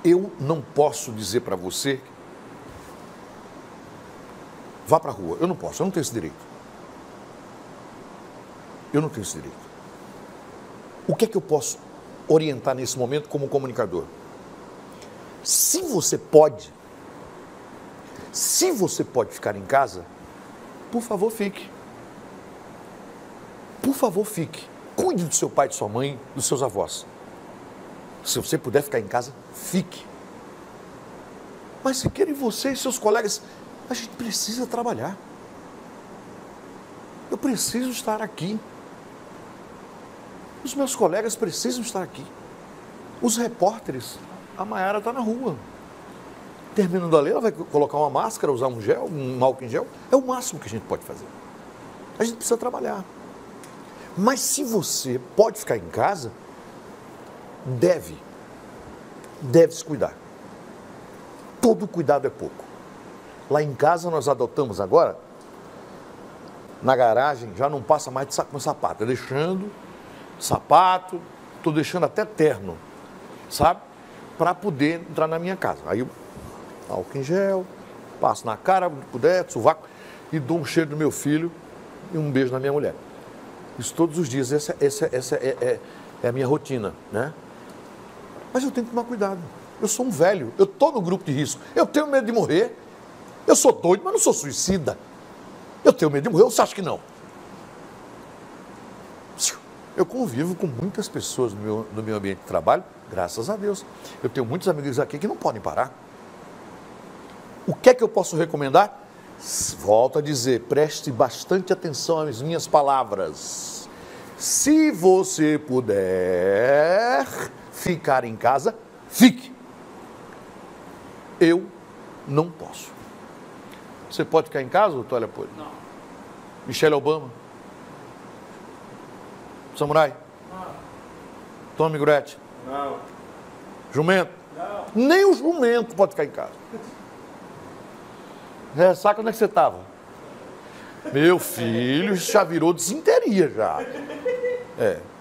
Eu não posso dizer para você, vá para a rua. Eu não posso, eu não tenho esse direito. Eu não tenho esse direito. O que é que eu posso orientar nesse momento como comunicador? Se você pode ficar em casa, por favor, fique. Por favor, fique. Cuide do seu pai, de sua mãe, dos seus avós. Se você puder ficar em casa, fique. Mas se querem você e seus colegas, a gente precisa trabalhar. Eu preciso estar aqui. Os meus colegas precisam estar aqui. Os repórteres, a Maiara está na rua. Terminando a ler, ela vai colocar uma máscara, usar um gel, um álcool em gel. É o máximo que a gente pode fazer. A gente precisa trabalhar. Mas se você pode ficar em casa, deve se cuidar. Todo cuidado é pouco. Lá em casa nós adotamos agora, na garagem, já não passa mais de saco com sapato. Deixando sapato, estou deixando até terno, sabe? Para poder entrar na minha casa. Aí eu álcool em gel, passo na cara, onde puder, sovaco, e dou um cheiro no meu filho e um beijo na minha mulher. Isso todos os dias, essa é a minha rotina, né? Mas eu tenho que tomar cuidado. Eu sou um velho, eu estou no grupo de risco. Eu tenho medo de morrer. Eu sou doido, mas não sou suicida. Eu tenho medo de morrer, você acha que não? Eu convivo com muitas pessoas no meu ambiente de trabalho, graças a Deus. Eu tenho muitos amigos aqui que não podem parar. O que é que eu posso recomendar? Volto a dizer, preste bastante atenção às minhas palavras. Se você puder ficar em casa, fique. Eu não posso. Você pode ficar em casa, doutor Leopoldo? Não. Michelle Obama? Samurai? Não. Tommy Gretchen? Não. Jumento? Não. Nem o jumento pode ficar em casa. Sabe onde é que você estava? Meu filho, isso já virou desinteria já. É.